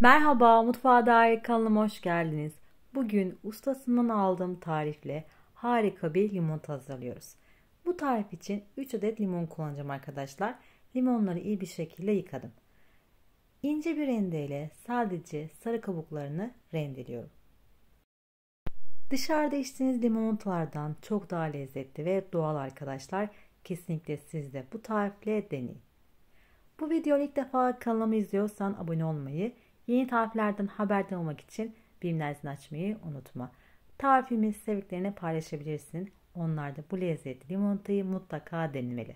Merhaba, Mutfağa Dair kanalıma hoş geldiniz. Bugün ustasından aldığım tarifle harika bir limonata hazırlıyoruz. Bu tarif için 3 adet limon kullanacağım arkadaşlar. Limonları iyi bir şekilde yıkadım. İnce bir rendeyle sadece sarı kabuklarını rendeliyorum. Dışarıda içtiğiniz limonatalardan çok daha lezzetli ve doğal arkadaşlar. Kesinlikle siz de bu tarifle deneyin. Bu videoyu ilk defa kanalımı izliyorsan abone olmayı, yeni tariflerden haberdar olmak için bildirim zilini açmayı unutma. Tarifimi sevdiklerine paylaşabilirsin. Onlar da bu lezzetli limonatayı mutlaka denemeli.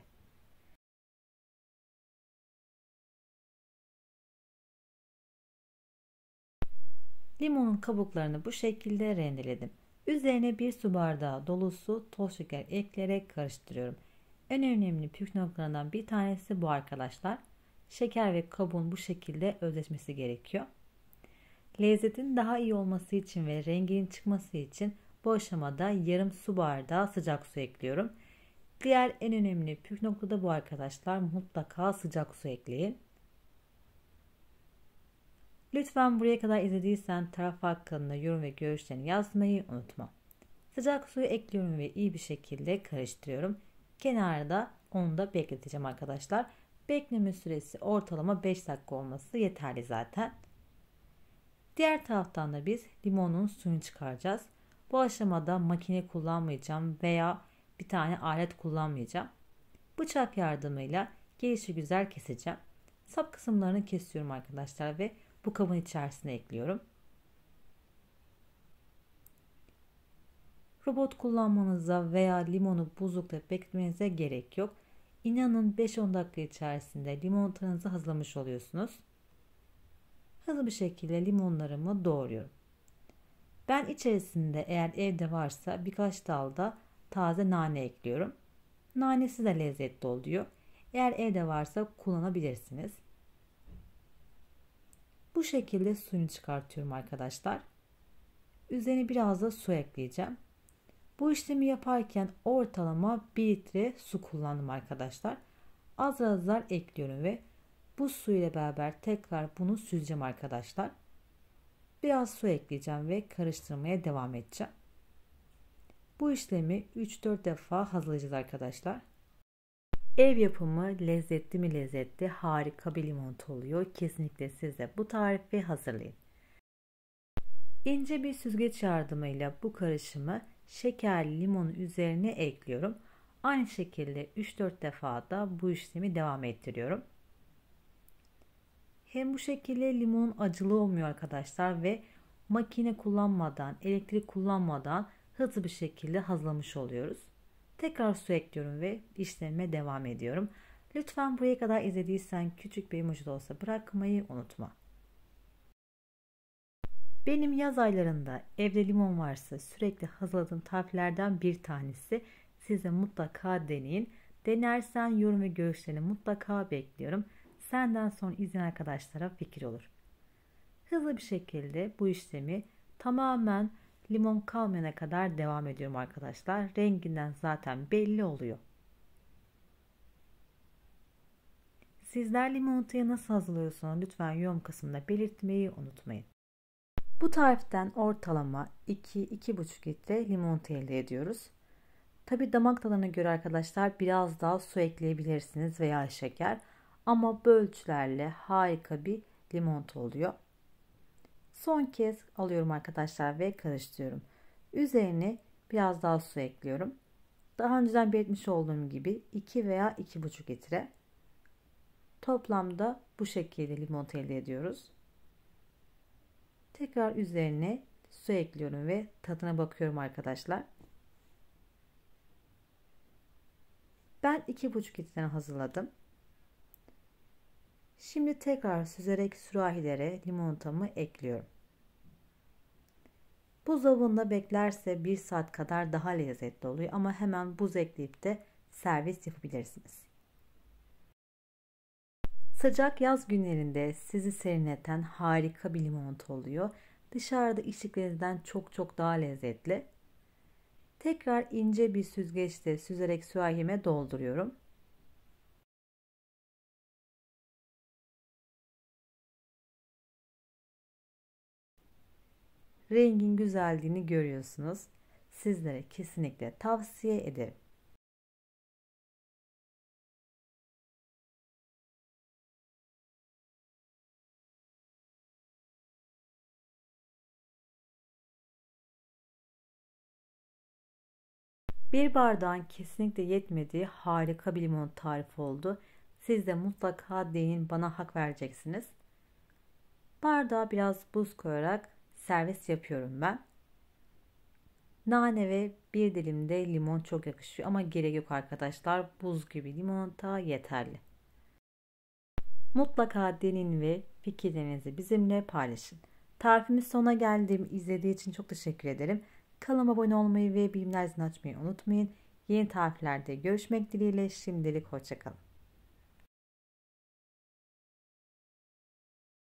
Limonun kabuklarını bu şekilde rendeledim. Üzerine 1 su bardağı dolusu toz şeker ekleyerek karıştırıyorum. En önemli püf noktalarından bir tanesi bu arkadaşlar. Şeker ve kabuğun bu şekilde özleşmesi gerekiyor. Lezzetin daha iyi olması için ve renginin çıkması için bu aşamada yarım su bardağı sıcak su ekliyorum. Diğer en önemli püf nokta da bu arkadaşlar. Mutlaka sıcak su ekleyin. Lütfen buraya kadar izlediysen taraf hakkında yorum ve görüşlerini yazmayı unutma. Sıcak suyu ekliyorum ve iyi bir şekilde karıştırıyorum. Kenarda onu da bekleteceğim arkadaşlar. Bekleme süresi ortalama 5 dakika olması yeterli zaten. Diğer taraftan da biz limonun suyunu çıkaracağız. Bu aşamada makine kullanmayacağım veya bir tane alet kullanmayacağım. Bıçak yardımıyla gelişigüzel keseceğim. Sap kısımlarını kesiyorum arkadaşlar ve bu kabın içerisine ekliyorum. Robot kullanmanıza veya limonu buzlukta bekletmenize gerek yok. İnanın 5-10 dakika içerisinde limonatanızı hazırlamış oluyorsunuz. Hızlı bir şekilde limonlarımı doğruyorum. Ben içerisinde eğer evde varsa birkaç dal da taze nane ekliyorum. Nanesi de lezzetli oluyor. Eğer evde varsa kullanabilirsiniz. Bu şekilde suyunu çıkartıyorum arkadaşlar. Üzerine biraz da su ekleyeceğim. Bu işlemi yaparken ortalama 1 litre su kullandım arkadaşlar. Azar ekliyorum ve bu su ile beraber tekrar bunu süzeceğim arkadaşlar. Biraz su ekleyeceğim ve karıştırmaya devam edeceğim. Bu işlemi 3-4 defa hazırlayacağız arkadaşlar. Ev yapımı lezzetli mi lezzetli harika bir limonata oluyor. Kesinlikle siz de bu tarifi hazırlayın. İnce bir süzgeç yardımıyla bu karışımı şekerli limonun üzerine ekliyorum. Aynı şekilde 3-4 defa da bu işlemi devam ettiriyorum. Hem bu şekilde limonun acılı olmuyor arkadaşlar ve makine kullanmadan, elektrik kullanmadan hızlı bir şekilde hazırlamış oluyoruz. Tekrar su ekliyorum ve işlemime devam ediyorum. Lütfen buraya kadar izlediysen küçük bir emoji de olsa bırakmayı unutma. Benim yaz aylarında evde limon varsa sürekli hazırladığım tariflerden bir tanesi. Siz de mutlaka deneyin. Denersen yorum ve görüşlerini mutlaka bekliyorum. Senden sonra izleyen arkadaşlara fikir olur. Hızlı bir şekilde bu işlemi tamamen limon kalmayana kadar devam ediyorum arkadaşlar. Renginden zaten belli oluyor. Sizler limonatayı nasıl hazırlıyorsunuz? Lütfen yorum kısmında belirtmeyi unutmayın. Bu tariften ortalama 2-2,5 litre limonata elde ediyoruz. Tabi damak tadına göre arkadaşlar biraz daha su ekleyebilirsiniz veya şeker. Ama bu ölçülerle harika bir limonata oluyor. Son kez alıyorum arkadaşlar ve karıştırıyorum. Üzerine biraz daha su ekliyorum. Daha önceden belirtmiş olduğum gibi 2 veya 2,5 litre. Toplamda bu şekilde limonata elde ediyoruz. Tekrar üzerine su ekliyorum ve tadına bakıyorum arkadaşlar. Ben 2,5 litreden hazırladım. Şimdi tekrar süzerek sürahilere limonatamı ekliyorum. Buzdolabında beklerse 1 saat kadar daha lezzetli oluyor ama hemen buz ekleyip de servis yapabilirsiniz. Sıcak yaz günlerinde sizi serinleten harika bir limonata oluyor. Dışarıda içtiklerinizden çok daha lezzetli. Tekrar ince bir süzgeçte süzerek sürahime dolduruyorum. Rengin güzelliğini görüyorsunuz. Sizlere kesinlikle tavsiye ederim. Bir bardağın kesinlikle yetmediği harika bir limon tarifi oldu. Siz de mutlaka deneyin, bana hak vereceksiniz. Bardağa biraz buz koyarak servis yapıyorum ben. Nane ve bir dilim de limon çok yakışıyor ama gerek yok arkadaşlar. Buz gibi limonata yeterli. Mutlaka deneyin ve fikirlerinizi bizimle paylaşın. Tarifimiz sona geldim. İzlediği için çok teşekkür ederim. Kanalıma abone olmayı ve bildirimler zilini açmayı unutmayın. Yeni tariflerde görüşmek dileğiyle. Şimdilik hoşça kalın.